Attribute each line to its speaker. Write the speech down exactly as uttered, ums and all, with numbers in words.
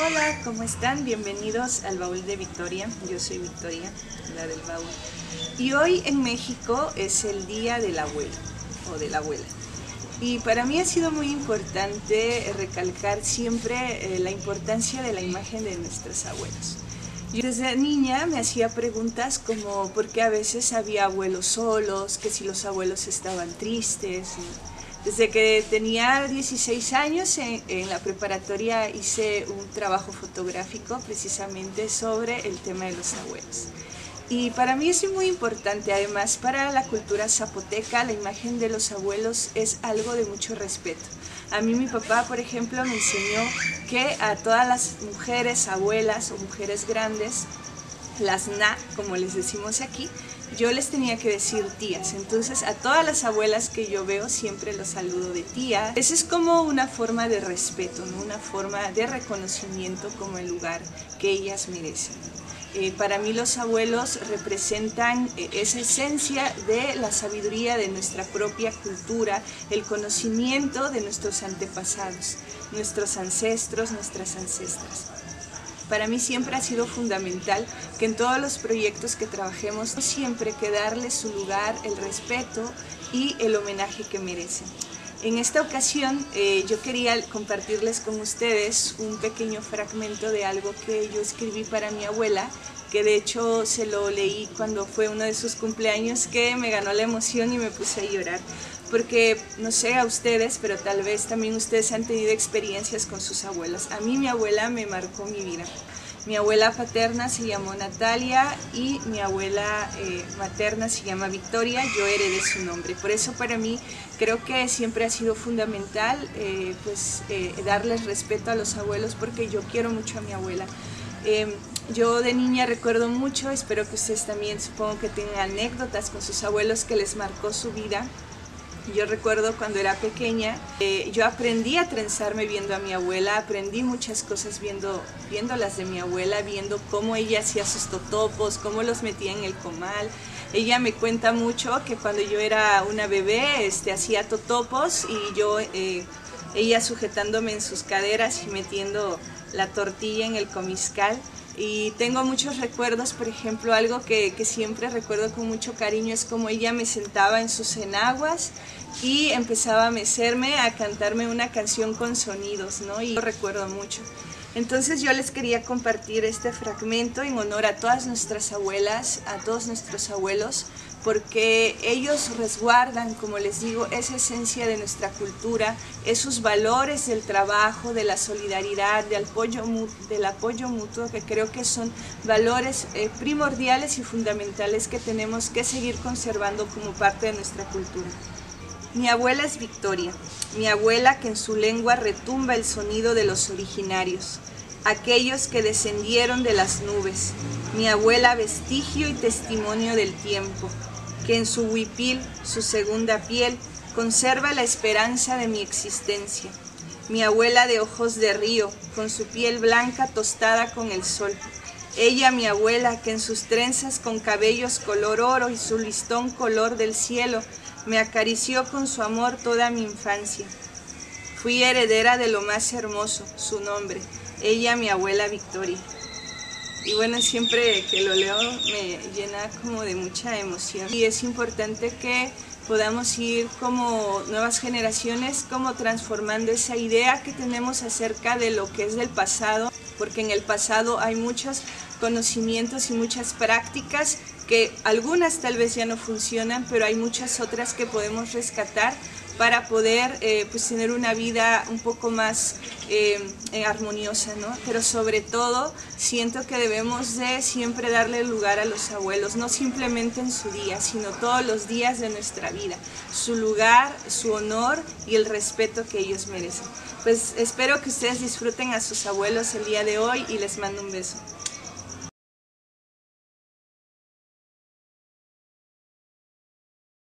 Speaker 1: Hola, ¿cómo están? Bienvenidos al Baúl de Victoria. Yo soy Victoria, la del baúl. Y hoy en México es el Día del Abuelo o de la abuela. Y para mí ha sido muy importante recalcar siempre eh, la importancia de la imagen de nuestros abuelos. Yo desde niña me hacía preguntas como por qué a veces había abuelos solos, que si los abuelos estaban tristes. Desde que tenía dieciséis años en, en la preparatoria hice un trabajo fotográfico precisamente sobre el tema de los abuelos. Y para mí es muy importante, además para la cultura zapoteca, la imagen de los abuelos es algo de mucho respeto. A mí mi papá, por ejemplo, me enseñó que a todas las mujeres, abuelas o mujeres grandes, las na, como les decimos aquí, yo les tenía que decir tías. Entonces a todas las abuelas que yo veo siempre los saludo de tía. Esa es como una forma de respeto, ¿no? Una forma de reconocimiento como el lugar que ellas merecen. Eh, para mí los abuelos representan eh, esa esencia de la sabiduría de nuestra propia cultura, el conocimiento de nuestros antepasados, nuestros ancestros, nuestras ancestras. Para mí siempre ha sido fundamental que en todos los proyectos que trabajemos siempre que darles su lugar, el respeto y el homenaje que merecen. En esta ocasión eh, yo quería compartirles con ustedes un pequeño fragmento de algo que yo escribí para mi abuela, que de hecho se lo leí cuando fue uno de sus cumpleaños, que me ganó la emoción y me puse a llorar. Porque, no sé a ustedes, pero tal vez también ustedes han tenido experiencias con sus abuelas. A mí mi abuela me marcó mi vida. Mi abuela paterna se llamó Natalia y mi abuela eh, materna se llama Victoria, yo heredé su nombre. Por eso para mí creo que siempre ha sido fundamental eh, pues, eh, darles respeto a los abuelos, porque yo quiero mucho a mi abuela. Eh, yo de niña recuerdo mucho, espero que ustedes también supongo que tengan anécdotas con sus abuelos que les marcó su vida. Yo recuerdo cuando era pequeña, eh, yo aprendí a trenzarme viendo a mi abuela, aprendí muchas cosas viendo, viendo las de mi abuela, viendo cómo ella hacía sus totopos, cómo los metía en el comal. Ella me cuenta mucho que cuando yo era una bebé este, hacía totopos y yo, eh, ella sujetándome en sus caderas y metiendo la tortilla en el comiscal. Y tengo muchos recuerdos, por ejemplo, algo que, que siempre recuerdo con mucho cariño es como ella me sentaba en sus enaguas y empezaba a mecerme, a cantarme una canción con sonidos, ¿no? Y lo recuerdo mucho. Entonces yo les quería compartir este fragmento en honor a todas nuestras abuelas, a todos nuestros abuelos, porque ellos resguardan, como les digo, esa esencia de nuestra cultura, esos valores del trabajo, de la solidaridad, del apoyo, del apoyo mutuo, que creo que son valores eh, primordiales y fundamentales que tenemos que seguir conservando como parte de nuestra cultura. Mi abuela es Victoria, mi abuela que en su lengua retumba el sonido de los originarios, aquellos que descendieron de las nubes, mi abuela vestigio y testimonio del tiempo, que en su huipil, su segunda piel, conserva la esperanza de mi existencia, mi abuela de ojos de río, con su piel blanca tostada con el sol, ella mi abuela que en sus trenzas con cabellos color oro y su listón color del cielo, me acarició con su amor toda mi infancia. Fui heredera de lo más hermoso, su nombre, ella mi abuela Victoria. Y bueno, siempre que lo leo me llena como de mucha emoción. Y es importante que podamos ir como nuevas generaciones como transformando esa idea que tenemos acerca de lo que es del pasado, porque en el pasado hay muchos conocimientos y muchas prácticas que algunas tal vez ya no funcionan, pero hay muchas otras que podemos rescatar para poder eh, pues tener una vida un poco más eh, armoniosa, ¿no? Pero sobre todo siento que debemos de siempre darle lugar a los abuelos, no simplemente en su día, sino todos los días de nuestra vida, su lugar, su honor y el respeto que ellos merecen. Pues espero que ustedes disfruten a sus abuelos el día de hoy y les mando un beso.